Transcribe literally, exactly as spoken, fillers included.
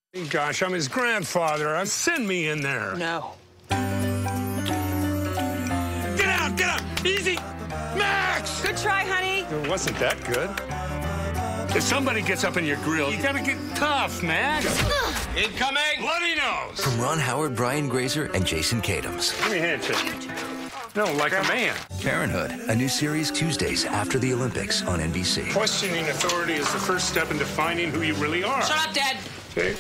Gosh, I'm his grandfather. Send me in there. No. Get out, get out, easy. Max! Good try, honey. It wasn't that good. If somebody gets up in your grill, you gotta get tough, Max. Incoming! Bloody nose! From Ron Howard, Brian Grazer, and Jason Katims. Give me a handshake. No, like a man. Parenthood, a new series Tuesdays after the Olympics on N B C. Questioning authority is the first step in defining who you really are. Shut up, Dad. See?